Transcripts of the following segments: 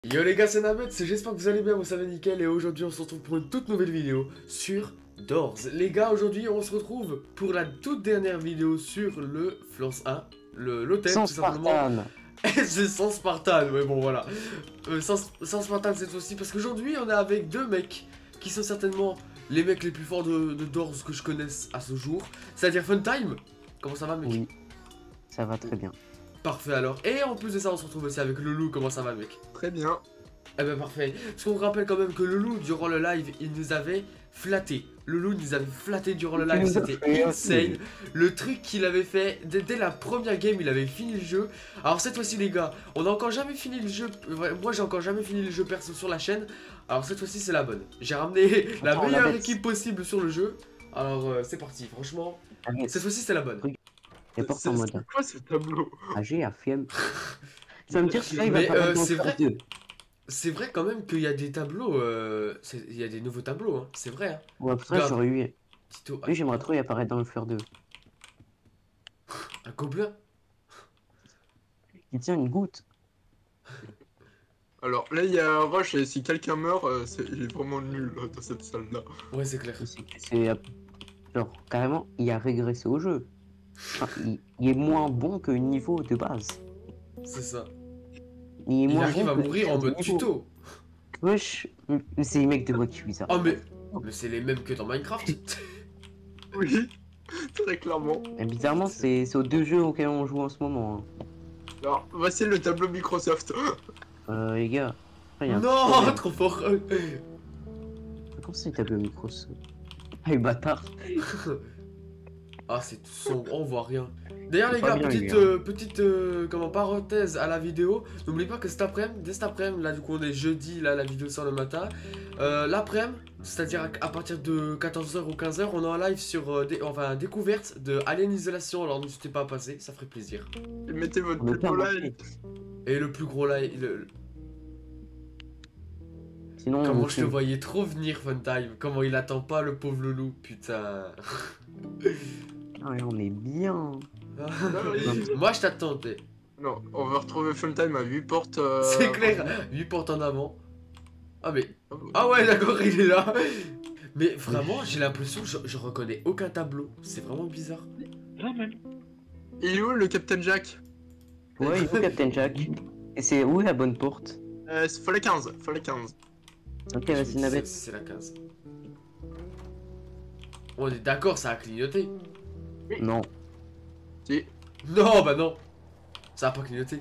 Yo les gars, c'est Nabet, j'espère que vous allez bien, vous savez nickel, et aujourd'hui on se retrouve pour une toute nouvelle vidéo sur Doors. Les gars, aujourd'hui on se retrouve pour la toute dernière vidéo sur le Flance 1, l'hôtel tout simplement. C'est sans Spartan, ouais bon voilà. Sans Spartan cette fois-ci, parce qu'aujourd'hui on est avec deux mecs qui sont certainement les mecs les plus forts de Doors que je connaisse à ce jour. C'est-à-dire Funtime. Comment ça va mec? Oui, ça va très bien. Parfait alors. Et en plus de ça, on se retrouve aussi avec Loulou. Comment ça va, mec? Très bien. Eh ben parfait. Parce qu'on rappelle quand même que Loulou, durant le live, il nous avait flatté. Loulou nous avait flatté durant le live, c'était insane. Le truc qu'il avait fait, dès la première game, il avait fini le jeu. Alors cette fois-ci, les gars, on n'a encore jamais fini le jeu. Moi, j'ai encore jamais fini le jeu perso sur la chaîne. Alors cette fois-ci, c'est la bonne. J'ai ramené la meilleure équipe possible sur le jeu. Alors c'est parti, franchement. Cette fois-ci, c'est la bonne. C'est quoi ce tableau? AG à Fiem. Ça veut me dire que là il va pas c'est vrai. C'est vrai quand même qu'il y a des tableaux, il y a des nouveaux tableaux, hein. C'est vrai. Hein. Ouais, après j'aurais eu. Tito, Oui, j'aimerais trop y apparaître dans le Fleur 2. un gobelin. Il tient une goutte. Alors là il y a un rush et si quelqu'un meurt, il est vraiment nul dans cette salle là. Ouais, c'est clair. C'est genre carrément il a régressé au jeu. Enfin, il est moins bon que le niveau de base. C'est ça. Il arrive à mourir en mode tuto. Wesh, c'est les mecs de moi qui suis ça. Oh mais c'est les mêmes que dans Minecraft. Oui, très clairement. Et bizarrement c'est aux deux jeux auxquels on joue en ce moment. Hein. Alors voici le tableau Microsoft. Les gars. Non, trop fort. Comment c'est le tableau Microsoft? Ah les bâtards. Ah c'est tout sombre, on voit rien. D'ailleurs les gars, petite comment, parenthèse à la vidéo. N'oubliez pas que cet après-midi, dès cet après-midi, là du coup on est jeudi, là la vidéo sort le matin. L'après-midi, c'est-à-dire à partir de 14h ou 15h, on est en live sur découverte de Alien Isolation. Alors n'hésitez pas à passer, ça ferait plaisir. Et mettez votre plus gros like. Et le plus gros like. Sinon, comment je te voyais trop venir, Funtime. Comment il attend pas le pauvre Loulou, putain. Ah ouais, on est bien. Moi je t'attendais. Non, on va retrouver Funtime à 8 portes. C'est clair, 8 portes en avant. Ah mais... Ah ouais d'accord, il est là. Mais vraiment, j'ai l'impression que je reconnais aucun tableau. C'est vraiment bizarre. Là même. Il est où le Captain Jack? Ouais, il faut Captain Jack. Et c'est où la bonne porte? Faut la 15, faut la 15. Ok, vas-y Nabet. C'est la 15. On est d'accord, ça a clignoté. Non. Si. Non, bah non. Ça a pas clignoté.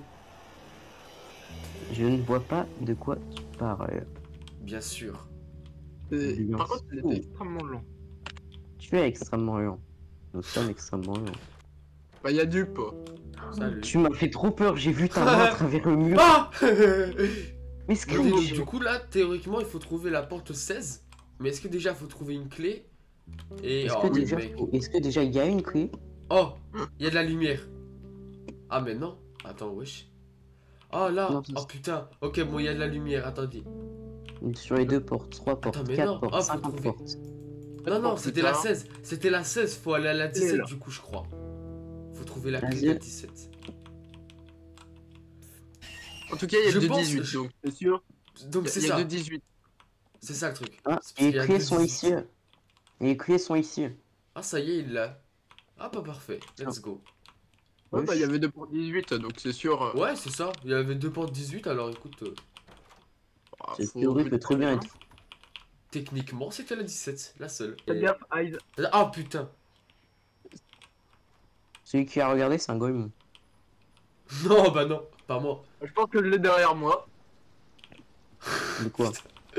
Je ne vois pas de quoi tu parles. Bien sûr. Par contre, il était extrêmement long. Tu es extrêmement lent. Nous sommes extrêmement lents. Bah, y'a du pas. Salut. Tu m'as fait trop peur, j'ai vu ta main à travers le mur. Ah Mais Screech. Du coup, là, théoriquement, il faut trouver la porte 16. Mais est-ce que déjà, il faut trouver une clé? Et... Est-ce que déjà il y a une clé? Oh, il y a de la lumière. Ah mais non. Attends, wesh. Oh là. Non, oh putain. Ok, bon, il y a de la lumière. Attendez. Sur les deux portes, 3 portes, attends, 4 portes, oh, 50 portes. Non, c'était la 16. C'était la 16. Faut aller à la 17 du coup, je crois. Faut trouver la clé de la 17. En tout cas, il y a de 18, donc c'est sûr. Donc c'est ça. Il y a de 18. C'est ça le truc. Ah, les clés sont ici. Les clés sont ici. Ah, ça y est, il l'a. Ah, pas parfait. Let's go. Ouais, bah, il y avait 2 portes 18, donc c'est sûr. Ouais, c'est ça. Il y avait 2 portes 18, alors écoute. C'est théorie peut très bien être. Techniquement, c'était la 17, la seule. Fais gaffe, Eyes. Ah putain. Celui qui a regardé, c'est un golemon. Non, bah non, pas moi. Je pense que je l'ai derrière moi. De quoi?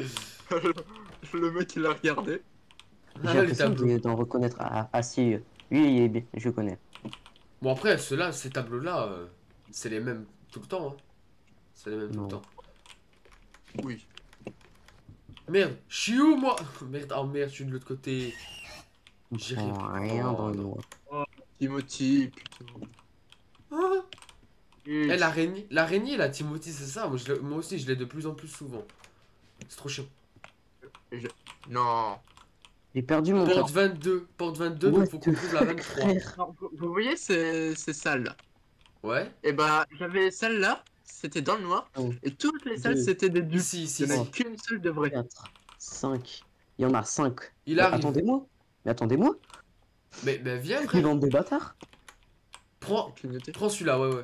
Le mec il a regardé. J'ai l'impression d'en reconnaître. Ah si, lui il est bien, je connais. Bon après, ces tableaux-là, c'est les mêmes tout le temps. Hein. C'est les mêmes tout le temps. Oui. Merde, je suis où moi? Merde, oh merde, je suis de l'autre côté. J'ai rien dans le noir. Oh, Timothy, putain. Ah. Eh, l'araignée, la Timothy, c'est ça. Moi aussi, je l'ai de plus en plus souvent. C'est trop chiant. Non. J'ai perdu mon porte 22, porte 22, donc faut qu'on trouve la 23. Alors, vous voyez ces salles là? Ouais. Et bah, j'avais celle-là, c'était dans le noir. Un, Et toutes les salles, deux, c'était des dupes. Ici, Il n'y en a ici. qu'une seule de vraie. 4, 5. Il y en a 5. Il arrive. Attendez-moi. Mais attendez-moi. Mais viens, Ils frère. vendent des bâtards. Prends Clignoter. celui-là, ouais.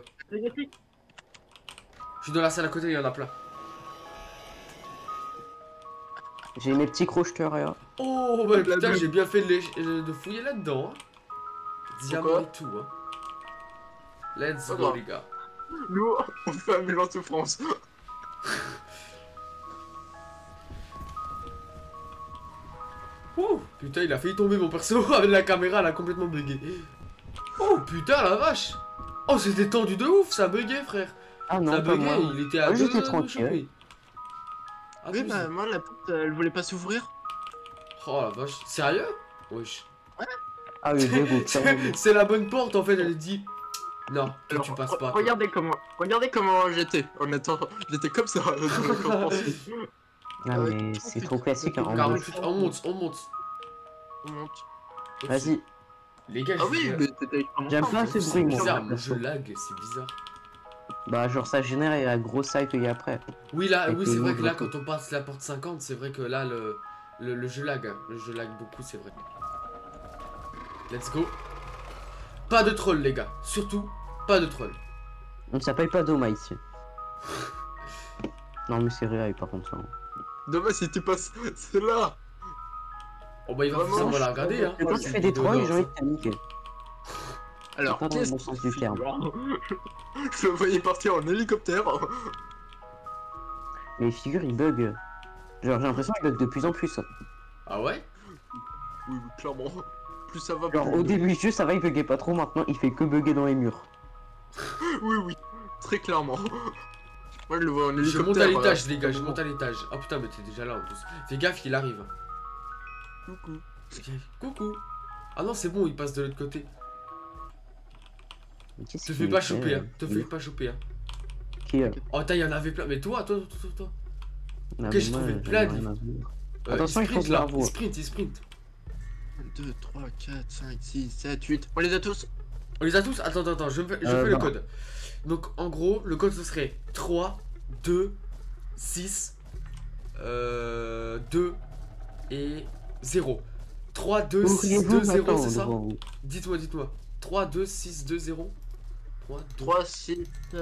Je suis dans la salle à côté, il y en a plein. J'ai mes petits crocheteurs là. Oh, bah La putain, bleue. j'ai bien fait de fouiller là-dedans. Hein. Diamant Pourquoi et tout. Hein. Let's Pas go, grave. les gars. Nous, on fait un mélange de France. Oh, putain, il a failli tomber mon perso avec la caméra, elle a complètement bugué. Oh, putain, la vache. Oh, c'était tendu de ouf, ça buguait, frère. Ah Ça non, pas buguait, moi. il était à Moi, deux j'étais de tranquille. choper. Ah, Oui, tu bah sais. moi, la porte, elle voulait pas s'ouvrir. Oh la vache, sérieux? Wesh. Ah oui, Diego, carrément. C'est la bonne porte en fait, elle dit. Non, toi Alors, tu passes pas. toi. regardez comment j'étais. Honnêtement, j'étais comme ça. Ah, mais c'est trop classique. Hein, en mode. 48, on monte. On monte. Au-dessus. Vas-y. Les gars, Ah je oui, vous mais dis, c'était extrêmement J'aime simple. pas ce c'est bruit, moi. bizarre, mon jeu lag, c'est bizarre. Bah, genre, ça génère la grosse hype qu'il y a après. Oui, là, Avec oui, les c'est vrai que là, nouveaux quand on passe la porte 50, c'est vrai que là, le jeu lag. Hein. Le jeu lag beaucoup, c'est vrai. Let's go. Pas de troll, les gars. Surtout, pas de troll. On s'appelle pas Doma ici. Non, mais c'est réel par contre. Ça. Dommage si tu passes. C'est là. Oh bah, il va Vraiment, forcément la regarder, hein. Et quand tu fais des trolls, j'ai envie de t'aniquer. Alors, Pas dans le qu'est-ce bon sens du terme. Je le voyais partir en hélicoptère. Les figures, ils bug. Genre, j'ai l'impression qu'ils bug de plus en plus. Ah ouais? Oui, clairement. Plus ça va, Genre, plus. au début du jeu, ça va, il buguait pas trop. Maintenant, il fait que bugger dans les murs. Oui. Très clairement. Moi, je le vois en hélicoptère. Je monte à l'étage, voilà. les gars, je monte à l'étage. Oh putain, mais t'es déjà là en plus. Fais gaffe, il arrive. Coucou. Coucou. Ah non, c'est bon, il passe de l'autre côté. Mais qu'est-ce Te qu'il fais pas fait, choper, hein. Te fais pas choper, hein. Qui Oh, il y en avait plein. Mais toi. Non, Ok, mais j'ai moi, trouvé j'en ai plein de- rien à voir. Il Attention, il sprint fonce là. vers vous. Il sprint. 1, 2, 3, 4, 5, 6, 7, 8. On les a tous. On les a tous? Attends, je fais le non. code. Donc, en gros, le code ce serait 3, 2, 6, 2 et 0. 3, 2, 6, Ouvriez-vous 2, 0, maintenant c'est ça? devant vous. Dites-moi. 3, 2, 6, 2, 0. 3, 6.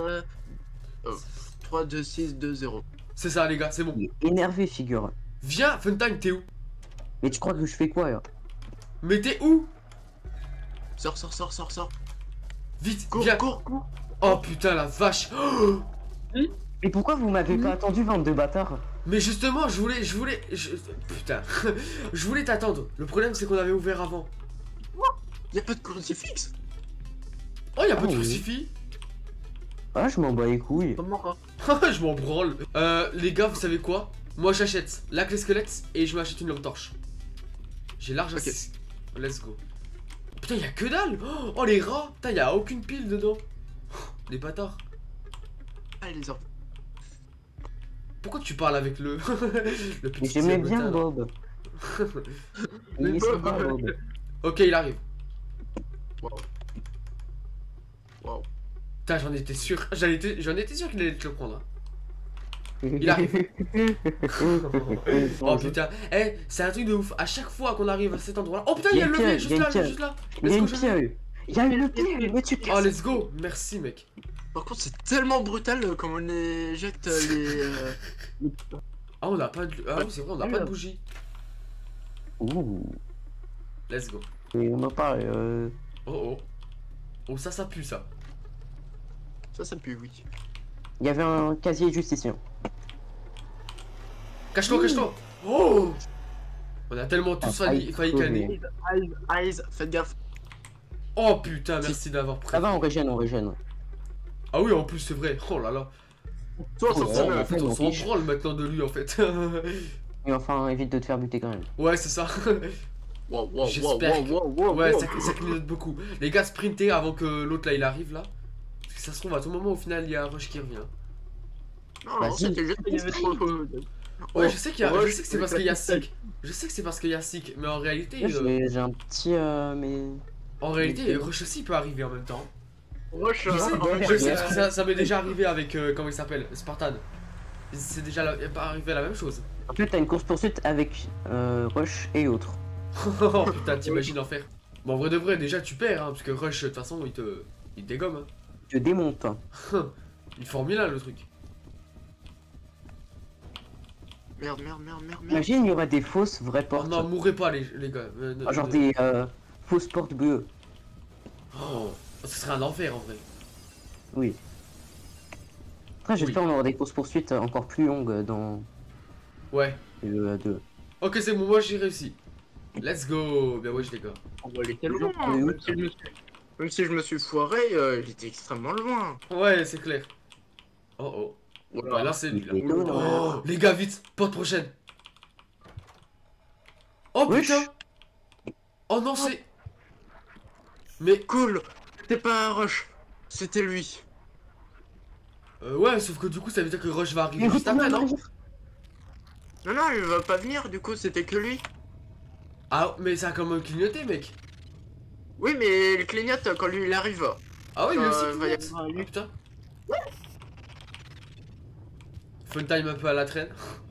3, 2, 6, 2, 0. C'est ça, les gars, c'est bon. Il est énervé, figure. Viens, Funtime, t'es où? Mais tu crois que je fais quoi là? Mais t'es où? Sors. Vite, Cours, viens. cours. Oh putain, la vache. Oh, Mais pourquoi vous m'avez pas attendu, bande de bâtards? mais justement, putain. Je voulais t'attendre. Le problème, c'est qu'on avait ouvert avant. Y'a pas de crucifix. Oh, y'a pas de oui. crucifix. Ah, je m'en bats les couilles. Comment ça? Je m'en branle. Les gars, vous savez quoi? Moi, j'achète la clé squelette et je m'achète une lampe torche. J'ai large Ok. assez. Let's go. Putain, y'a que dalle. Oh, les rats. Putain, y'a aucune pile dedans. Les bâtards. Allez, les enfants. Pourquoi tu parles avec le le petit J'aimais bien diablotin, là? Bob. Mais Il est Bob, sympa, Bob. Ok, il arrive. Wow. Putain, j'en étais sûr. J'en étais sûr qu'il allait te le prendre. Hein. Il arrive. Oh putain. Eh, c'est un truc de ouf. À chaque fois qu'on arrive à cet endroit-là. Oh putain, il y a le levier juste là, juste là. Il y a Let's une go, pierre. Il y a une pierre, mais tu Oh, let's go. Merci, mec. Par contre, c'est tellement brutal comme on éjecte les. Ah, on a pas de. Ah oui, c'est vrai, on a pas de bougie. Ouh. Let's go. Et on en parle. Oh. Oh, ça pue ça. Ça pue, oui. Il y avait un casier juste ici. Hein. Cache-toi. Oh. On a tellement tous Ah, failli canner. Eyes, faites gaffe. Oh putain, merci d'avoir pris. Ça va, on régène. Ah oui, en plus, c'est vrai. Oh là là. Toi, Oh, ça En fait, on s'en fiche. branle maintenant de lui en fait. Mais enfin, évite de te faire buter quand même. Ouais, c'est ça. Wow. J'espère Ouais, ça clignote beaucoup. Les gars, sprintez avant que l'autre là il arrive là. Parce que ça se trouve, à tout moment, au final, il y a un rush qui revient. Non, Vas-y. c'était juste qu'il y avait trop de. Ouais, je sais que c'est parce qu'il y a Sick. Sick. Je sais que c'est parce qu'il y a Sick, mais en réalité, J'ai un petit. Mais. en réalité, rush aussi peut arriver en même temps. Rush, Je sais, en fait, je sais, parce que ça m'est déjà arrivé avec, comment il s'appelle, Spartan. C'est déjà arrivé la même chose. En fait, t'as une course-poursuite avec Rush et autres. Oh putain, t'imagines l'enfer. Bon, en vrai de vrai, déjà tu perds, hein, parce que Rush, de toute façon, il te dégomme. Tu te démontes. Hein. Il est formidable le truc. Merde, merde, merde, merde, merde. Imagine, il y aurait des fausses vraies Oh portes. non, mourrez pas les gars. Genre des fausses portes bleues. Oh, ce serait un enfer en vrai. Oui. Après, j'espère qu'on aura des courses-poursuites encore plus longues dans Ouais. le 2. Ok, c'est bon, moi j'ai réussi. Let's go. Bien wesh les gars. On va aller tellement Toujours loin. dans les Même si je me suis foiré, il était extrêmement loin. Ouais, c'est clair. Oh oh. Voilà. Bah là c'est lui là. Il est étonnant. Oh, les gars, vite, porte prochaine. Oh Wesh. putain. Oh non, c'est. Mais Cool. C'était pas un rush. C'était lui. ouais, sauf que du coup, ça veut dire que Rush va arriver Mais juste après, non? Non, non, il va pas venir, du coup, c'était que lui. Ah, mais ça a quand même clignoté, mec. Oui, mais il clignote quand lui il arrive. Ah oui, lui aussi va y clignote. avoir lui. Ah putain. Fun time un peu à la traîne.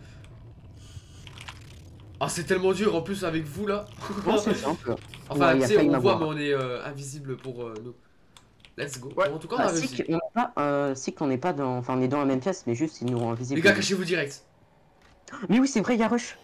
Ah, c'est tellement dur en plus avec vous là. Non, c'est simple. Enfin, Ouais, il y tu a sais, failli on voit, m'avoir. mais on est invisible pour nous. Let's go. Ouais. Bon, en tout cas, on Ah, a si réussi. qu'on n'est pas, si qu'on n'est pas dans, enfin, on est dans la même pièce, mais juste ils nous rend invisibles. Les gars, cachez-vous direct. Mais oui, c'est vrai, il y a Rush.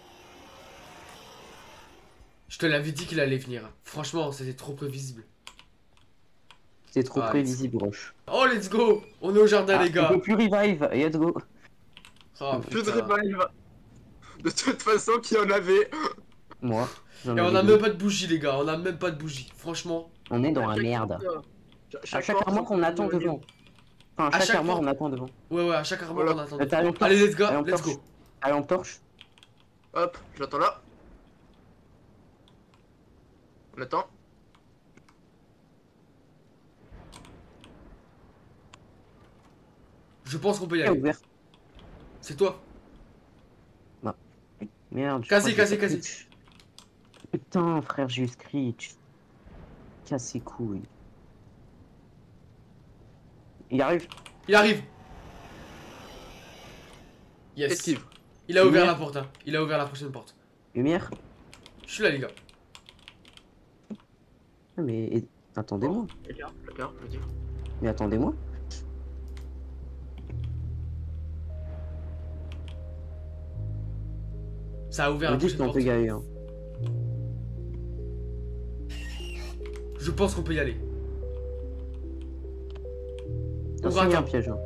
Je te l'avais dit qu'il allait venir. Franchement, c'était trop prévisible. C'est trop Ah, prévisible, Rush. Oh, let's go. On est au jardin, Ah, les on gars. peut plus revive, let's go. Oh, Plus de putain. revive. De toute façon, qui en avait. Moi, j'en Et on avais a deux. même pas de bougie, les gars. On a même pas de bougie. Franchement. On est dans la merde. À chaque armoire, on attend devant. Enfin, à chaque armoire, on attend devant. Ouais, à chaque armoire, Voilà. on attend. T'as la lampe Allez, let's go. la lampe Let's torche. go. À la lampe torche. Hop, j'attends là. On attend. Je pense qu'on peut y est aller. ouvert. C'est toi. Merde. je Quasi, crois que j'ai quasi, pas Screech. Putain, frère, j'ai eu Screech. Casse ses couilles. Il arrive. Il arrive. Yes. Esquive. Il a ouvert Lumière. la porte. Hein. Il a ouvert la prochaine porte. Lumière. Je suis là, les gars. Ah, mais attendez-moi. Regarde, je veux dire. Mais attendez-moi. Ça a ouvert On la dit prochaine qu'on porte. peut y aller. Hein. Je pense qu'on peut y aller. On Attention, il y a un attend. piège. Hein.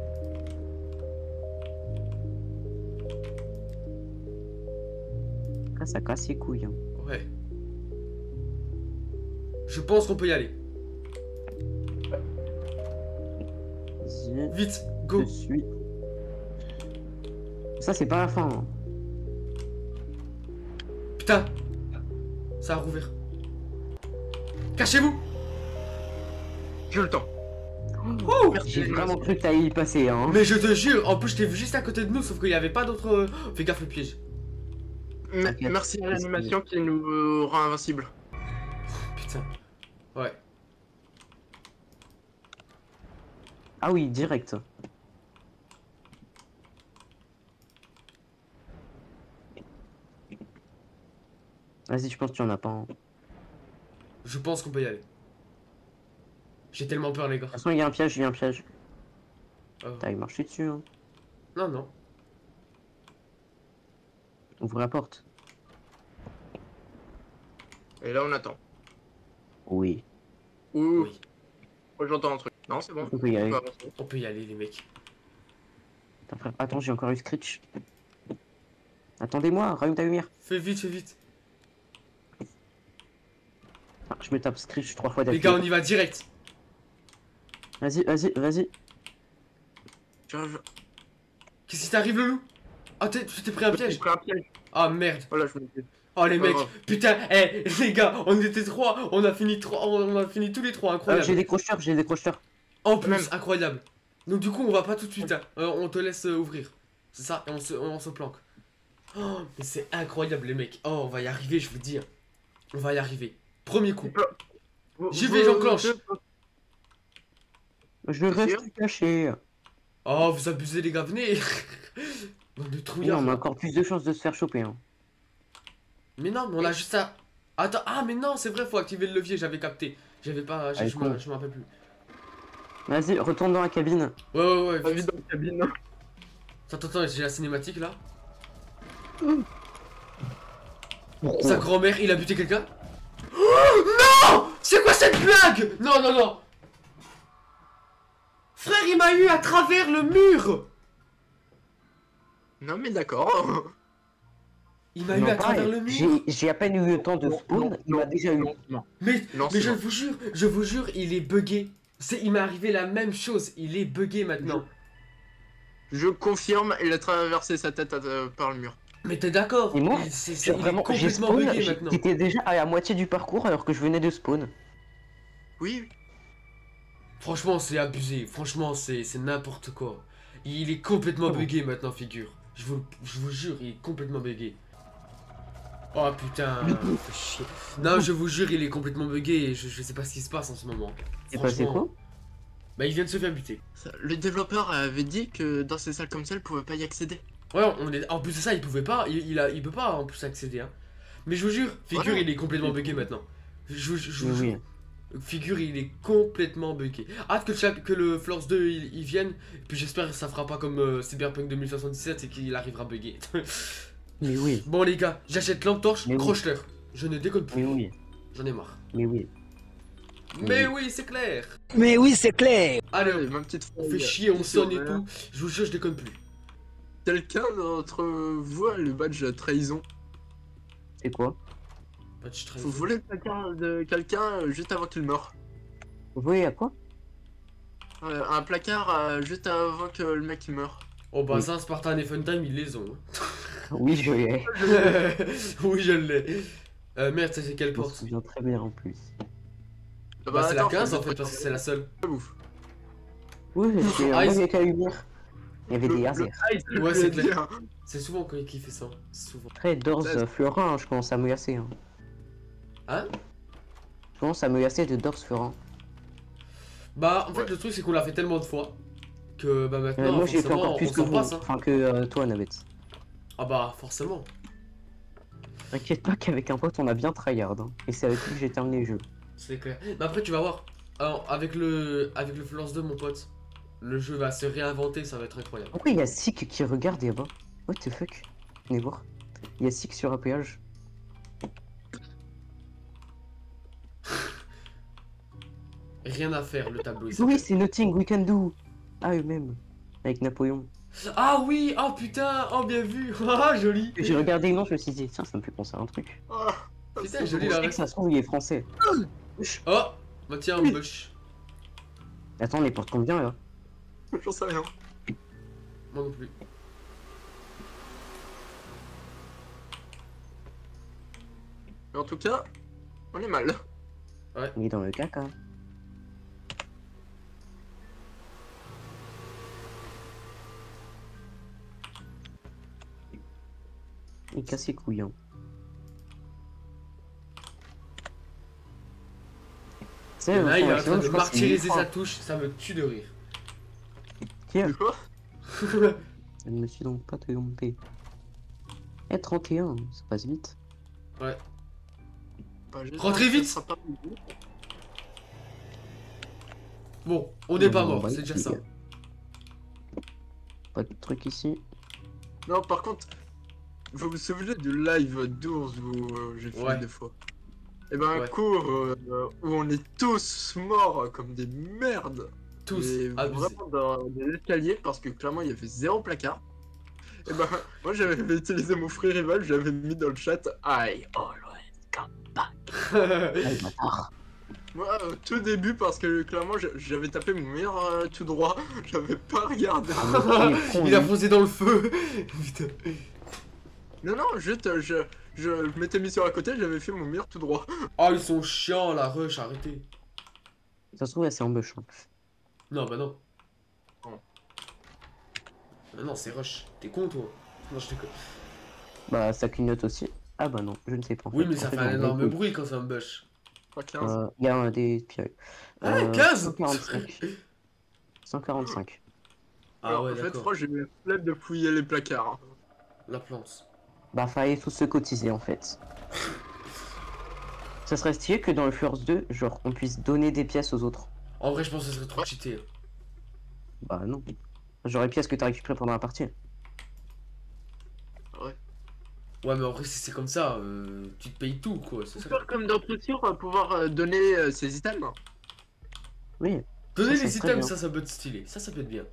Ah, ça casse les couilles. Hein. Ouais. Je pense qu'on peut y aller. Vas-y, Vite, go. je suis. Ça, c'est pas la fin. Hein. Putain. Ça a rouvert. Cachez-vous. J'ai eu le temps. Oh. Merci. J'ai vraiment cru que t'allais y passer. Hein. Mais je te jure, en plus je t'ai vu juste à côté de nous, sauf qu'il n'y avait pas d'autre... Fais gaffe le piège. T'inquiète. Merci à l'animation qui nous rend invincible. Putain. Ouais. Ah oui, direct. Vas-y, je pense que tu en as pas. Hein. De Je pense qu'on peut y aller. J'ai tellement peur, les gars. toute façon, il y a un piège, il y a un piège. Oh. T'as il marche dessus. Hein. Non, non. Ouvre la porte. Et là, on attend. Oui. Ouh, Oui. oh, j'entends un truc. Non, c'est bon. On peut y aller. On peut avancer. On peut y aller, les mecs. Attends, frère. Attends, j'ai encore eu Screech. Attendez-moi, rallume ta lumière. Fais vite, fais vite. Ah, je me tape Screech 3 fois Les d'affilée. gars, on y va direct. Vas-y, vas-y, vas-y. J'arrive. Qu'est-ce qui t'arrive, le loup? Ah, tu t'es pris un J'ai piège. pris un piège. Ah, merde. Voilà, je me dis. Oh, les Pas mecs. grave. Putain, les gars, on était trois. On a fini tous les trois. Incroyable. J'ai des crocheurs, j'ai des crocheurs. En plus, Même. incroyable. Donc du coup, on va pas tout de suite. Hein. On te laisse ouvrir. C'est ça, et on se planque. Oh, mais c'est incroyable, les mecs. Oh, on va y arriver, je vous dis. Hein. On va y arriver. Premier coup. J'y vais, j'enclenche. Je T'es sûr reste caché. Oh, vous abusez les gars, venez. Bande de Oui, trouillards. on a encore plus de chances de se faire choper. Hein. Mais non, mais on a juste à... Attends, ah mais non, c'est vrai, faut activer le levier, j'avais capté. J'avais pas... Allez, Je con. me rappelle plus. Vas-y, retourne dans la cabine. Ouais, Vas-y vite. dans la cabine. Attends, j'ai la cinématique là. Pourquoi? Sa grand-mère, il a buté quelqu'un. Oh non! C'est quoi cette blague? Non. Frère, il m'a eu à travers le mur. Non mais d'accord. Il m'a eu Non, à travers pareil, le mur. j'ai à peine eu le temps de spawn, il m'a déjà eu. Non. Mais Non, c'est je bon. vous jure, il est bugué. Il m'est arrivé la même chose, il est bugué maintenant. Je confirme, il a traversé sa tête par le mur. Mais t'es d'accord? Et moi, il j'ai est vraiment, j'ai complètement spawn, bugué maintenant. j'étais déjà à la moitié du parcours alors que je venais de spawn. Oui. Franchement, c'est abusé. Franchement, c'est n'importe quoi. Il est complètement Oh. bugué maintenant, figure. Je vous jure, il est complètement bugué. Oh putain, fait chier. Non, je vous jure, il est complètement bugué et je sais pas ce qui se passe en ce moment. C'est passé Franchement. quoi? Bah, il vient de se faire buter. Le développeur avait dit que dans ces salles comme ça, il pouvait pas y accéder. Ouais, en plus de ça, il pouvait pas. Il peut pas en plus accéder. Hein. Mais je vous jure, figure, Voilà. il est complètement bugué maintenant. Je vous Mais jure. oui. Figure, il est complètement bugué. Hâte que le Florce 2 il vienne. Puis j'espère que ça fera pas comme Cyberpunk 2077 et qu'il arrivera bugué. Mais oui. Bon, les gars, j'achète lampe torche, Mais oui. croche-leur. Je ne déconne plus. Mais oui. J'en ai marre. Mais oui. Mais oui, c'est clair. Mais oui, c'est clair. Allez, Ma petite on fille, fait chier, on sonne et ouais. tout. Je vous jure, je déconne plus. Quelqu'un d'entre vous a le badge trahison. C'est quoi? Pas de stress. Faut voler le placard de quelqu'un juste avant qu'il meure. Vous voyez à quoi? Un placard juste avant que le mec il meure. Oh bah Oui. ça, Spartan et Funtime, ils les ont. Oui, je l'ai. Oui, je l'ai. Merde, ça c'est quelle Je me porte? souviens très bien en plus. Bah c'est la attends, 15 faut en fait, parce que c'est la seule. ouf. Oui, c'est Ah, un ils- avec la lumière. Il y avait des lasers. Ouais, c'est clair. clair. C'est souvent qui fait ça. Souvent. Après, Doors Fleurin, je commence à me lasser. Hein. Hein? Je commence à me lasser de Doors Fleurin. Bah en fait Ouais. le truc c'est qu'on l'a fait tellement de fois que bah maintenant Moi, j'ai fait forcément encore plus on que s'en vous. passe hein. Enfin, que toi, Navets. Ah bah forcément. T'inquiète pas qu'avec un pote, on a bien tryhard. Hein. Et c'est avec lui que j'ai terminé le jeu. C'est clair. Mais après tu vas voir. Alors, avec le Florence 2 mon pote, le jeu va se réinventer, ça va être incroyable. Pourquoi il y a Sik qui regarde là-bas? What the fuck? Venez voir. Il y a Sik sur un péage. Rien à faire le tableau il Oui, s'appelle. c'est Nothing We Can Do. Ah, eux-mêmes. Avec Napoléon. Ah oui, oh putain, oh bien vu. Ah joli. J'ai regardé le nom, je me suis dit, tiens, ça me fait penser à un truc. Ah, Putain, c'est joli bon. la Je sais que ref. ça se trouve, il est français. Oh, bah tiens, bush. Attends, on les porte combien là? J'en sais rien. Moi non plus. Mais en tout cas, on est mal. Il est dans le caca. Il casse les couilles. Hein. Tu sais, Là il est en maximum, train de je crois que c'est martyriser 1000 sa francs. touche, ça me tue de rire. Tiens, Quoi? je ne me suis donc pas trompé. Eh, 31, ça passe vite. Ouais. Bah, j'espère Rentrez que vite. ce sera pas beaucoup. Bon, on n'est pas Non, mort, bah, c'est déjà ça. Pas de truc ici. Non, par contre, vous vous souvenez du live 12 où j'ai fait Ouais. des fois? Et ben, un Ouais. cours où on est tous morts comme des merdes. Tous Et abusés. vraiment dans des escaliers parce que clairement il y avait 0 placard. Et ben, moi j'avais utilisé mon free rival, j'avais mis dans le chat I always come back. Ah, le bâtard. Moi, au tout début, parce que clairement j'avais tapé mon meilleur tout droit, j'avais pas regardé. Ah, mais qui est con, Il a lui. foncé dans le feu. Putain. Non, non, juste je m'étais mis sur la côté, j'avais fait mon meilleur tout droit. Oh ils sont chiants la rush, arrêtez. Ça se trouve, là, c'est en bush. Hein. Non bah non. Oh. Ah non c'est rush. T'es con toi. Non je déconne. Bah, ça clignote aussi. Ah bah non, je ne sais pas. en Oui fait. mais En ça fait, fait un non, énorme oui. bruit quand c'est un bush. 3,15. Il y a des spirales. Ah, 15 145. 145. Ah Alors, ouais, en fait, d'accord. moi, j'ai eu la flemme de fouiller les placards. La plante. Bah, fallait tous se cotiser en fait. Ça serait stylé que dans le Force 2, genre, on puisse donner des pièces aux autres. En vrai, je pense que ce serait trop Ouais. cheaté. Bah, non. Genre, les pièces que t'as récupérées pendant la partie. Ouais. Ouais, mais en vrai, si c'est comme ça, tu te payes tout, quoi. C'est ça. Faire comme dans Structure, on va pouvoir donner ses items. Oui. Donner Ça les serait items, bien. ça peut être stylé. Ça peut être bien.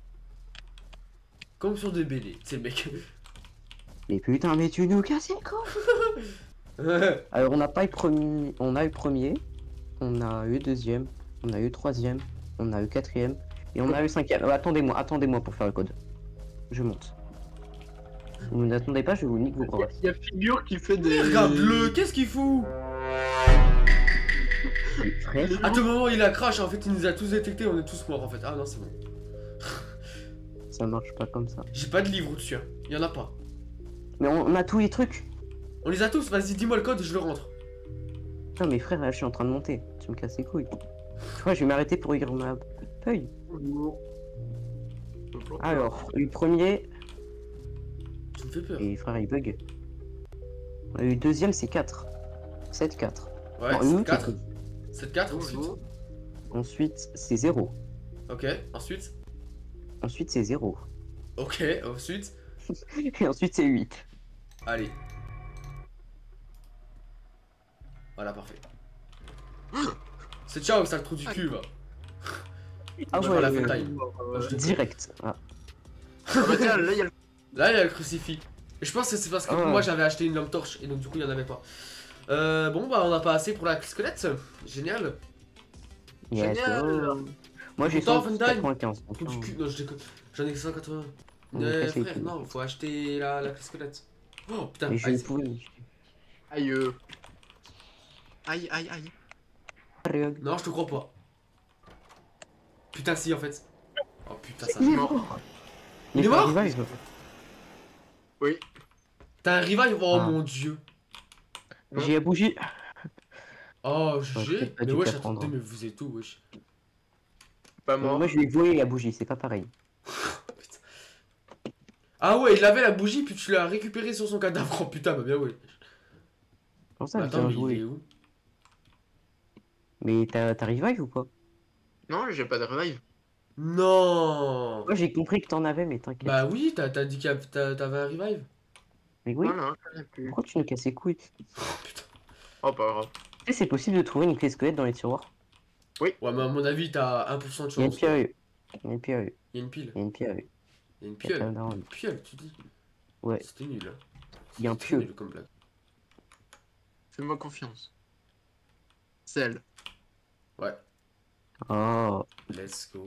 Comme sur des BD, c'est le mec. Mais putain, mais tu nous casses les couilles. Alors, on n'a pas eu premier. On a eu premier. On a eu deuxième. On a eu troisième. On a eu quatrième. Et on a eu cinquième. Attendez-moi pour faire le code. Je monte. Vous n'attendez pas, je vous nique vos bras. Il y a Figure qui fait des. Regarde-le, qu'est-ce qu'il fout? Frère, À tout moment, il a crash, en fait, il nous a tous détectés, on est tous morts, en fait. Ah non, c'est bon. ça marche pas comme ça. J'ai pas de livre dessus, hein. Il y en a pas. Mais on a tous les trucs. On les a tous, vas-y, dis-moi le code, je le rentre. Putain, mais frère, là, je suis en train de monter. Tu me casses les couilles. Je crois que je vais m'arrêter pour lire ma feuille. Alors, le premier. Tu me fais peur. Et frère, il bug. Le deuxième, c'est 4. 7-4. Ouais, Non, une 7-4. autre. 7-4, ensuite. Ensuite, c'est 0. Ok, ensuite. Ensuite, c'est 0. Ok, ensuite. Et ensuite, c'est 8. Allez. Voilà, parfait. C'est ciao, sale trou du cul, va. Ah Moi, je ouais, vois la full time. direct. Ah. Ah bah tiens, là, il y a le. Là, il y a le crucifix. Et je pense que c'est parce que Ah. moi, j'avais acheté une lampe torche, et donc du coup, il y en avait pas. Bon, bah, on a pas assez pour la squelette. Génial. Yes, Génial. oh. Moi, j'ai Content, Funtime 195. Trou du cul. Non, je déconne. J'en ai que 180. On me casse les Frère, couilles. non, faut acheter la squelette. Oh putain, Mais je aïe, ne pouvais. Aïe. Aïe, aïe, aïe. non, je te crois pas. Putain, si, en fait. Oh putain, ça. Il est mort. mort. Il est mort Revive. Oui. T'as un revive? Oh Ah. mon dieu. J'ai la bougie. Oh, Ouais, GG. peut-être pas Mais dû wesh, t'apprendre. attendez, mais vous êtes où, wesh? Pas mort. Moi, je lui ai volé la bougie, c'est pas pareil. Putain. Ah ouais, il avait la bougie, puis tu l'as récupérée sur son cadavre. Oh putain, bah bien ouais. Comment ça, Mais attends, bien mais il est joué. où? Mais t'as revive ou pas? Non, j'ai pas de revive. Non. Moi, j'ai compris que t'en avais, mais t'inquiète. Bah oui, t'as dit que t'avais un revive. Mais oui, Non, non, j'en ai plus. pourquoi tu nous casses les couilles? Oh putain. Oh, pas grave. Tu sais, c'est possible de trouver une clé squelette dans les tiroirs. Ouais, mais à mon avis, t'as 1% de Il y a une chance. pieuvre. Il y a une pieuvre. Il y a une pile. Il y a une pieuvre. Il y a une Il y a pieule. plein d'armes. Une pieule, tu dis. Ouais. C'était nul. Hein. Il y a un C'était pieu. nul comme blague. Fais-moi confiance. Celle. Ouais, Oh, let's go.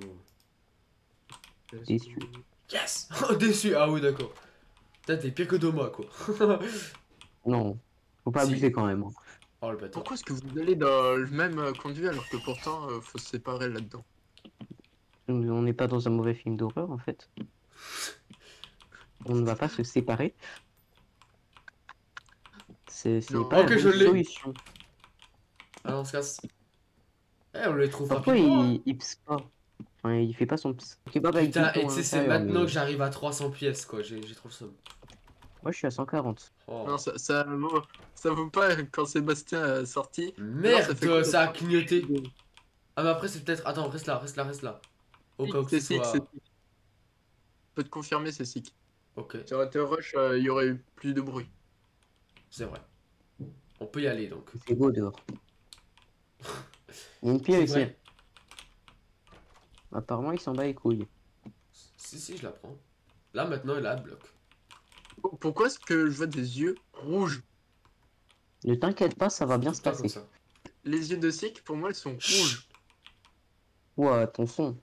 Déçu. Yes. Oh, déçu. Ah oui, d'accord. Putain, t'es pire que Doma, quoi. non. Faut pas Si. abuser quand même. Hein. Oh le bâtard. Pourquoi est-ce que vous allez dans le même conduit alors que pourtant faut se séparer là-dedans? On n'est pas dans un mauvais film d'horreur en fait. On ne va pas se séparer. C'est Non. pas Ok, la je bonne l'ai. solution. Ah, on se casse. Eh, on les trouve Pourquoi rapidement. il ps pas? Enfin, il fait pas son ps. Ok, bah, il Putain, fait et tout tu à sais, c'est l'intérieur, maintenant mais- que j'arrive à 300 pièces, quoi. J'ai trop le seum. Moi je suis à 140. Oh. Non, ça vaut pas quand Sébastien est sorti. Merde, ça fait quoi, ça a ça clignoté. Ah, mais après, c'est peut-être. Attends, reste là, reste là, reste là. Au cas où que C'est ce sick, soit. c'est sick. Je peux te confirmer, c'est sick. Ok, Si on aurait été rush, il y aurait eu plus de bruit. c'est vrai. On peut y aller donc. C'est beau dehors. Il y a une pile C'est ici. vrai. Apparemment il s'en bat les couilles. Si, je la prends. Là, maintenant, elle a bloc. Pourquoi est-ce que je vois des yeux rouges? Ne t'inquiète pas, ça va bien se Pas comme passer. ça. Les yeux de sick, pour moi, ils sont rouges. Ouah, ton son.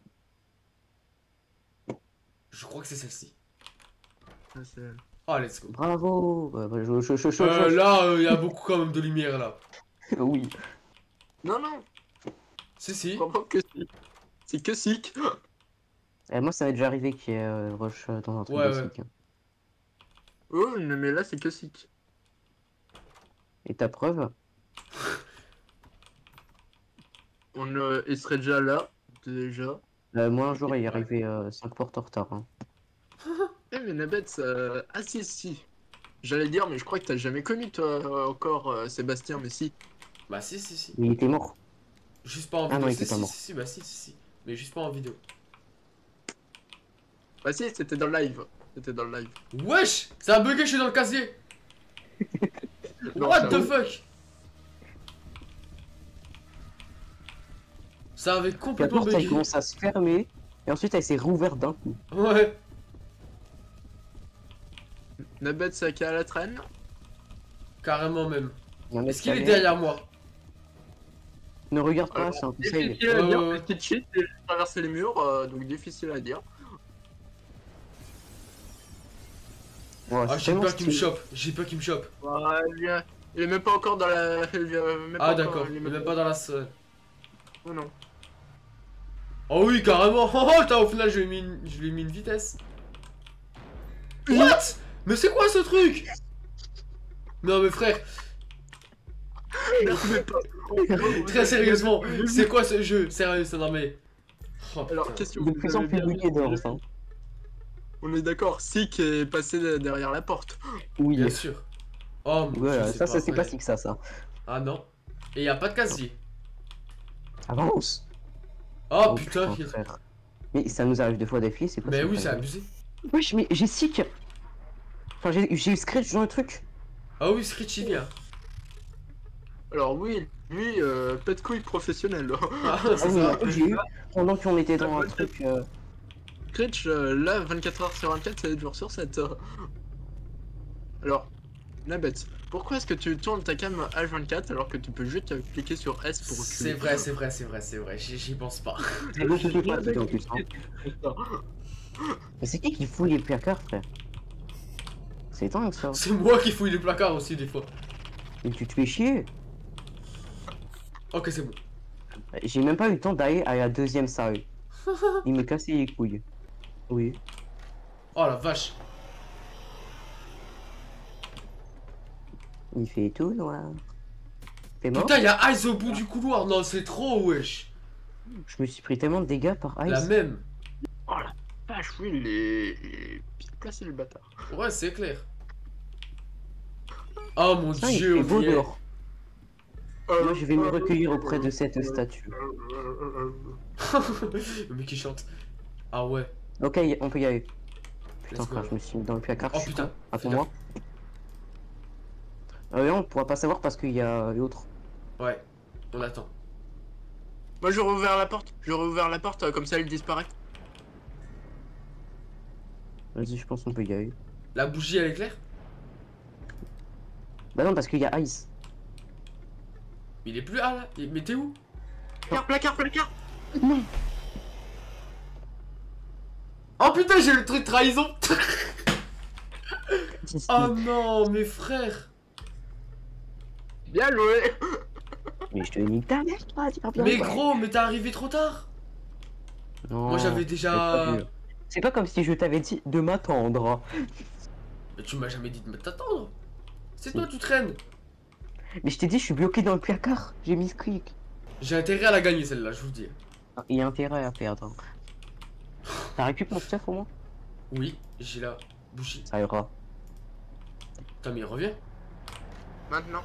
Je crois que c'est celle-ci. Ah, c'est- Oh, let's go. Bravo. Là, il y a beaucoup quand même de lumière là. Oui. Non, non, Si. je crois pas que si. C'est que sick. Moi ça m'est déjà arrivé qu'il y ait rush dans un truc Ouais, de ouais. sick, hein. Oh, non, mais là, c'est que sick. Et ta preuve? Il serait déjà là, déjà. Moi, un jour, il est arrivé 5 portes en retard. Hein. Eh mais Nabet, ah si. J'allais dire, mais je crois que t'as jamais connu toi encore Sébastien, mais si. Bah si. Mais il était mort. Juste pas en Ah vidéo. non, il était pas mort. Si, bah si. Mais juste pas en vidéo. Bah si, c'était dans le live. C'était dans le live. Wesh, ça a bugué, je suis dans le casier. Non, What ça the va. fuck? Ça avait Puis la complètement porte, elle bugué. commence à se fermer. Et ensuite, elle s'est rouverte d'un coup. Ouais. Nabet, c'est à la traîne. Carrément même. Il y a un mec Est-ce qu'il qui est allait. derrière moi? Ne regarde pas, Alors, c'est un conseil. difficile à dire, ouais. petit cheat, j'ai traversé les murs, donc difficile à dire. Ouais, Ah, c'est j'ai tellement peur qu'il me stylé. chope. J'ai peur qu'il me chope. Ouais, il est même pas encore dans la. Ah, d'accord. Il est même pas dans la salle. Oh non. Oh oui, carrément. Oh, putain, au final, je lui ai mis une vitesse. What? Mais c'est quoi ce truc? Non, mais frère, très sérieusement, c'est quoi ce jeu? Sérieux, ça non mais. Oh, Alors, putain. question. De plus en plus bugué dehors. Hein. On est d'accord, Sick est passé derrière la porte. Oui, Bien sûr. Oh mon voilà, dieu, ça, c'est pas vrai. si que ça. Ah non. Et y a pas de casier. Avance. Oh putain. Frère. Mais ça nous arrive 2 fois d'affilée, c'est pas Mais ça, oui, frère. c'est abusé. Wesh, mais j'ai sick. Enfin, j'ai scratch dans le truc. Ah oui, Screech il vient. Alors, oui, lui, pète couille professionnel. Ah, Ah c'est oui, ça. j'ai eu pendant qu'on était dans un truc. Scratch, là, 24h sur 24, 7 jours sur 7. Alors, Nabet, pourquoi est-ce que tu tournes ta cam H24 alors que tu peux juste cliquer sur S pour C'est reculer? vrai. J'y pense pas. C'est bon, je pas en plus. Hein. Mais c'est qui fout les placards, frère? C'est dingue ça. C'est moi qui fouille les placards aussi des fois. Mais tu te fais chier. Ok, c'est bon. J'ai même pas eu le temps d'aller à la deuxième salle. Il me cassait les couilles. Oui. Oh la vache. Il fait tout noir. T'es mort? Putain, y'a Ice au bout du couloir. Non, c'est trop, wesh. Je me suis pris tellement de dégâts par Ice. La même. Oh la vache, oui, il est bien placé le bâtard. Ouais, c'est clair. Oh mon Putain, il dieu, fait beau on y est. dehors. Moi, je vais me recueillir auprès de cette statue. Le mec qui chante. Ah ouais. Ok, on peut y aller. Putain, Let's go. frère, je me suis mis dans le placard. Oh, je suis putain, con. fais Attends-moi. On pourra pas savoir parce qu'il y a l'autre. Ouais, on attend. Moi, j'aurais ouvert la porte. J'aurais ouvert la porte, comme ça, elle disparaît. Vas-y, je pense qu'on peut y aller. La bougie, elle est claire? Bah non, parce qu'il y a Ice. Il est plus là, là. Mais t'es où? Placard. Non. Oh putain, j'ai le truc trahison. Oh non, mes frères. Bien joué. Mais je te nique ta mère, toi, tu vas bien. Mais quoi. gros, mais t'es arrivé trop tard. Non, Moi, j'avais c'est déjà. pas dur. C'est pas comme si je t'avais dit de m'attendre. Mais tu m'as jamais dit de t'attendre. C'est Si. toi, tu traînes. Mais je t'ai dit, je suis bloqué dans le placard. J'ai mis ce clic. J'ai intérêt à la gagner, celle-là, je vous le dis. Il y a intérêt à perdre. T'as récupéré mon stuff au moins? Oui, j'ai la bougie. Ça ira. Putain, mais il revient. Maintenant.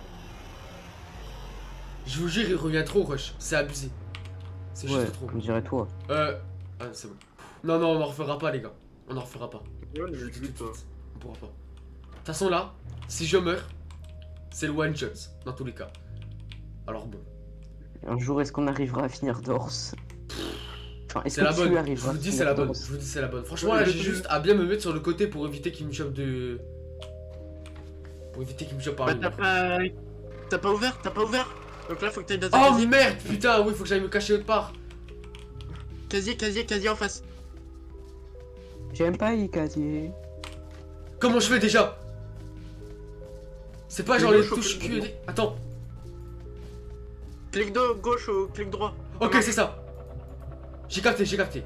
Je vous jure, il revient trop, Rush. C'est abusé. C'est Ouais, juste trop. comme dirait toi. Ah, c'est bon. Non, non, on en refera pas, les gars. On en refera pas. Ouais, Je le dis tout de putain. suite. On pourra pas. De toute façon, là, si je meurs, c'est le one shot, dans tous les cas. Alors bon. Un jour, est-ce qu'on arrivera à finir Dors? Enfin, est-ce C'est que la tu bonne. Je arriveras vous à dis, finir c'est la bonne. Dors? Je vous dis, c'est la bonne. Franchement, là, j'ai juste à bien me mettre sur le côté pour éviter qu'il me chope de. Pour éviter qu'il me chope par Bah, une. t'as pas ouvert. Donc là, faut que t'ailles dans Oh ta casier. merde, putain, oui, faut que j'aille me cacher autre part. Casier en face. J'aime pas les casiers. Comment je fais déjà? C'est pas genre Clic les gauche ou touches clic Q. Attends. Clic de gauche ou clic droit. Ok, c'est ça. J'ai capté.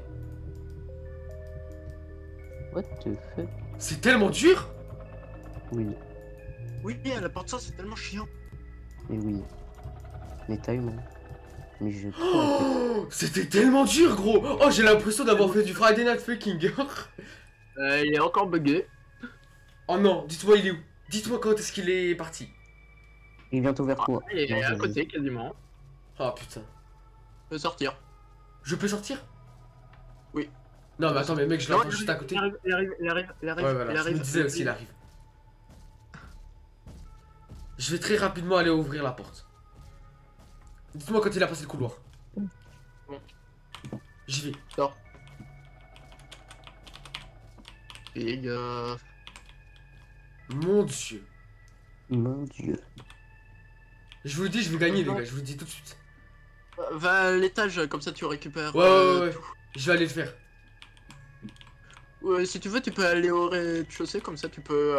What the fuck? C'est tellement dur. Oui, Oui, à la porte ça, c'est tellement chiant. mais oui. Mais tellement. Mais j'ai trop la tête. Oh, c'était tellement dur, gros. Oh, j'ai l'impression d'avoir fait du Friday Night Fucking. Il est encore bugué. Oh non, dites-moi il est où? Dites-moi quand est-ce qu'il est parti. Il est bientôt vers toi. Il est Non, à je- côté quasiment. Ah putain. Il peut sortir. Je peux sortir? Oui. Non mais attends, mais mec, je Non, l'entends juste à côté. il arrive, il arrive, il arrive, il arrive, Ouais, voilà, il je arrive. me disais aussi, il arrive. Je vais très rapidement aller ouvrir la porte. Dites-moi quand il a passé le couloir. Bon. J'y vais. Sors. Et Mon dieu. Mon dieu. Je vous le dis, je vais gagner, les gars, je vous le dis tout de suite. va à l'étage, comme ça tu récupères. Ouais. tout. Je vais aller le faire. Ouais, si tu veux, tu peux aller au rez-de-chaussée, comme ça tu peux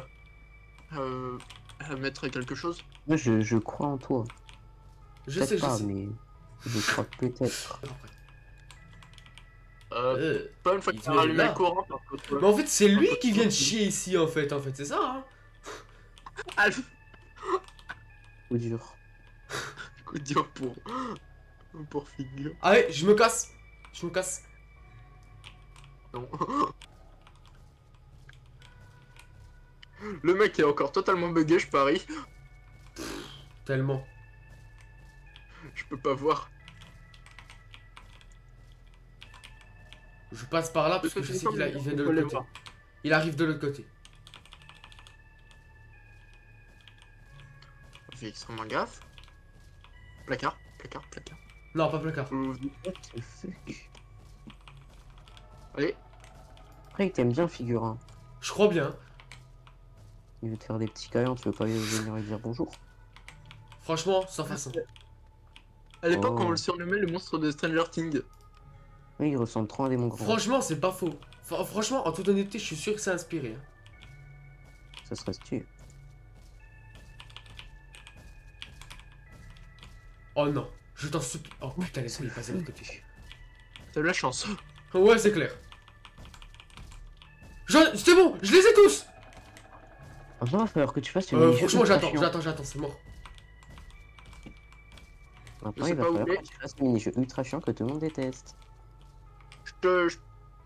mettre quelque chose. Moi, je crois en toi. Je Peut-être sais, je pas, sais. mais je crois peut-être. Pas une fois Il que tu as venait rallumé là. le courant, par contre. Mais en fait, c'est lui qui vient de chier ici, en fait, c'est ça, hein. Ah, Coup dur. coup dur pour figure. Allez, je me casse. Je me casse. Non. Le mec est encore totalement bugué, je parie. Tellement. Je peux pas voir. Je passe par là parce que je sais qu'il il vient de On peut les l'autre côté. voir. Il arrive de l'autre côté. On fait extrêmement gaffe. Placard. Non, pas placard. What the fuck? Allez. Après, il t'aime bien, figure. Je crois bien. Il veut te faire des petits câlins, tu veux pas venir lui dire bonjour? Franchement, sans façon. À l'époque, Oh. on le surnommait le monstre de Stranger Things. Oui, il ressemble trop à un démon grand. Franchement, c'est pas faux. Franchement, en toute honnêteté, je suis sûr que c'est inspiré. Hein. Ça serait stylé. Oh non, je t'en supplie. Oh putain, laisse-moi y passer de l'autre côté. T'as de la chance. Ouais, c'est clair. C'est bon, je les ai tous. Enfin, il va falloir que tu fasses une mini-jeu Franchement, ultra j'attends, chiant. c'est mort. Maintenant, Je sais il va pas où falloir il que est. tu fasses un mini-jeu ultra chiant que tout le monde déteste. Je-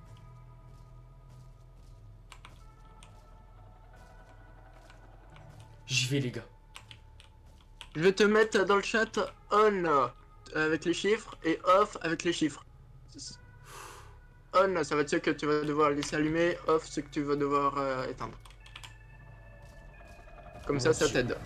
J'y vais, les gars. Je vais te mettre dans le chat on avec les chiffres et off avec les chiffres. On, ça va être ce que tu vas devoir laisser allumer, off, ce que tu vas devoir éteindre. Comme ça, ça Dieu. t'aide.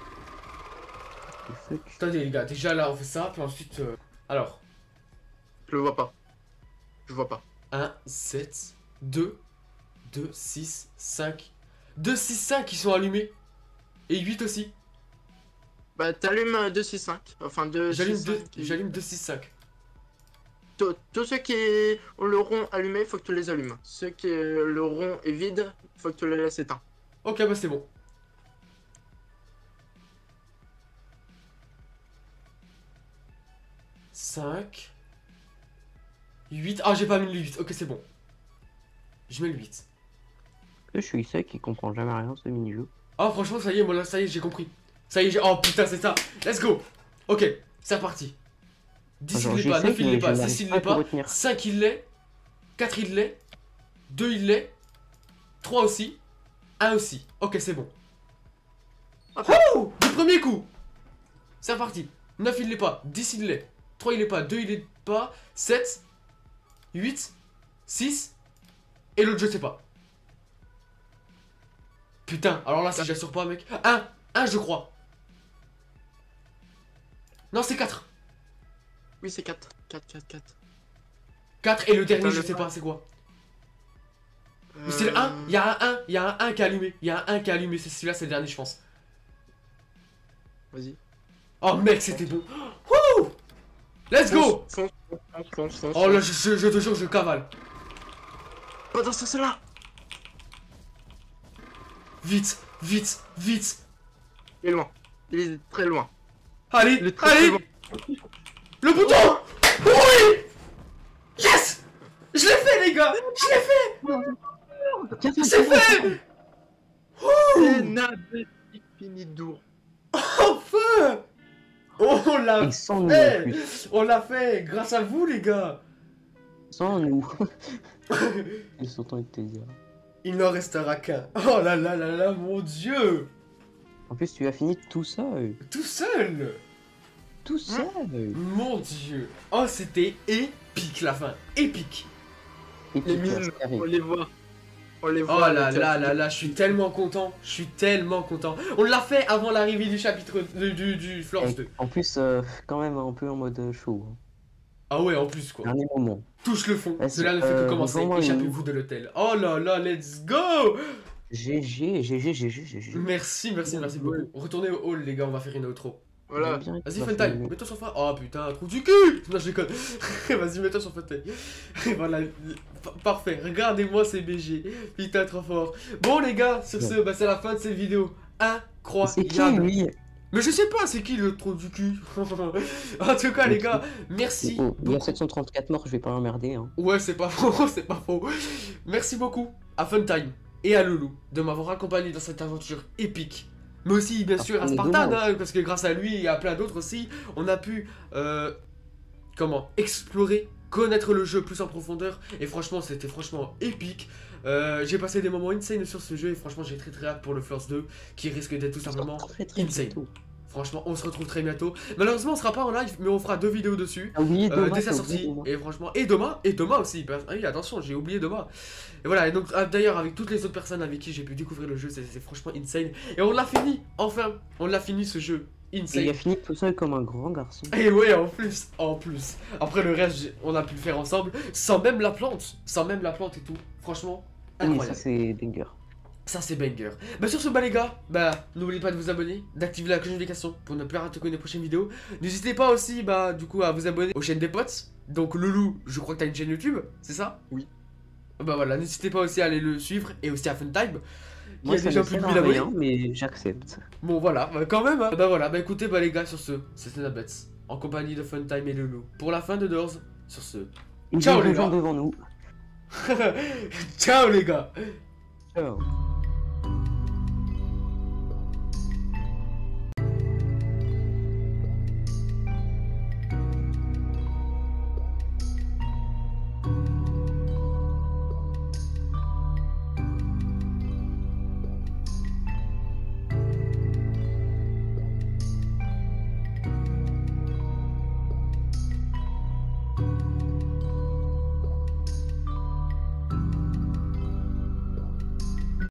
Le fuck. Attendez, les gars, déjà là, on fait ça, puis ensuite. Alors, Je le vois pas. Je vois pas. 1, 7, 2, 2, 6, 5. 2, 6, 5 qui sont allumés. Et 8 aussi. Bah, t'allumes 265. Enfin, 2. J'allume 2, 6, 5. Tous ceux qui ont le rond allumé, faut que tu les allumes. Ceux qui le rond est vide, faut que tu les laisses éteints. Ok, bah c'est bon. « 5... 8... Ah, j'ai pas mis le 8. Ok, c'est bon. Je mets le 8. Je suis sec, il comprend jamais rien ce mini-jeu. Ah, franchement, ça y est, moi là, ça y est, j'ai compris. Ça y est, j'ai... Oh putain, c'est ça. Let's go. Ok, c'est reparti. 10 Genre, il l'est pas, j'essaie, 9 il mais l'est pas, je 6 n'arrive il pas l'est à tout pas, retenir. 5 il l'est, 4 il l'est, 2 il l'est, 3 aussi, 1 aussi. Ok, c'est bon. Hop. Ouh, du premier coup. C'est reparti. 9 il l'est pas, 10 il l'est, 3 il l'est pas, 2 il l'est pas, 7, 8, 6, et l'autre je sais pas. Putain, alors là si j'assure pas mec. 1 je crois. Non c'est 4. Oui, c'est 4. 4. 4 et le dernier Attends, je le sais un. pas c'est quoi. Mais c'est le 1, il y a un 1, il y a un 1 qui est allumé. Il y a un 1 qui est allumé, c'est celui-là, c'est le dernier je pense. Vas-y. Oh mec c'était bon. Wouh. Let's go. Fonce. Oh là je te jure je cavale. Pas dans ce sens-là. Vite. Il est loin. Il est très loin. Allez, Il est très allez. loin. Le bouton. Oui. Yes. Je l'ai fait les gars. Je l'ai fait. C'est fait. C'est Nabe Finidour. Enfin. Oh, on l'a Et sans nous en fait. plus. On l'a fait grâce à vous, les gars. Sans nous. Ils sont envie de te dire. Il n'en restera qu'un. Oh là là là là, mon Dieu. En plus, tu as fini tout seul. Tout seul. Tout seul. Mon Dieu. Oh, c'était épique, la fin. Épique. Et Les puis, toi, mines, carré. on les voit. On les Oh voit. là avec là la- là là, je suis tellement content. Je suis tellement content. On l'a fait avant l'arrivée du chapitre du Florence Et 2. en plus, quand même un peu en mode chaud. Hein. Ah ouais, en plus, quoi. Dernier moment. Touche le fond. Vas-y, Cela ne fait que commencer. vraiment, Échappez-vous de l'hôtel. Oh là là, let's go. GG. Merci, merci, merci beaucoup. Retournez au hall, les gars, on va faire une outro. Voilà. Vas-y, Funtime, mets-toi sur Funtime. Oh putain, trou du cul. Non, je déconne. Vas-y, mets-toi sur Funtime. Voilà, parfait. Regardez-moi ces BG. Putain, trop fort. Bon, les gars, sur ce, bah, c'est la fin de cette vidéo. C'est qui Incroyable. lui? Mais je sais pas, c'est qui le trou du cul. En tout cas, les gars, merci. Oh, il y a beaucoup. 734 morts, je vais pas l'emmerder. Hein. Ouais, c'est pas faux, c'est pas faux. Merci beaucoup à Funtime et à Loulou de m'avoir accompagné dans cette aventure épique. Mais aussi, bien sûr, à on est Spartan, dommage. hein, parce que grâce à lui et à plein d'autres aussi, on a pu, explorer, connaître le jeu plus en profondeur. Et franchement, c'était franchement épique. J'ai passé des moments insane sur ce jeu et franchement, j'ai très hâte pour le Floors 2 qui risque d'être tout simplement Très insane. bientôt. Franchement, on se retrouve très bientôt. Malheureusement, on sera pas en live, mais on fera 2 vidéos dessus. T'as oublié demain, Dès sa t'as sortie, oublié demain. et franchement, et demain aussi, ah oui attention, j'ai oublié demain. Et voilà, et donc d'ailleurs avec toutes les autres personnes avec qui j'ai pu découvrir le jeu, c'est franchement insane. Et on l'a fini, enfin, on l'a fini ce jeu, Et il insane. a fini tout seul comme un grand garçon. Et ouais, en plus. Après le reste, on a pu le faire ensemble, sans même la plante et tout, franchement, Oui, ça incroyable. c'est banger. Ça c'est banger. Bah sur ce bah les gars, bah n'oubliez pas de vous abonner, d'activer la cloche de notification pour ne plus rater les prochaines vidéos. N'hésitez pas aussi bah du coup à vous abonner aux chaînes des potes. Donc Loulou, je crois que t'as une chaîne YouTube, c'est ça? Oui. Bah voilà, n'hésitez pas aussi à aller le suivre et aussi à Funtime. Qui Moi, a ça déjà ne plus de sert 1000 à abonnés. rien, mais j'accepte. Bon voilà, bah quand même hein. Bah voilà, bah écoutez bah les gars sur ce, c'était Nabets en compagnie de Funtime et Loulou pour la fin de Doors. Sur ce, Il Ciao, y a les des gens gars. devant nous. ciao les gars. Ciao.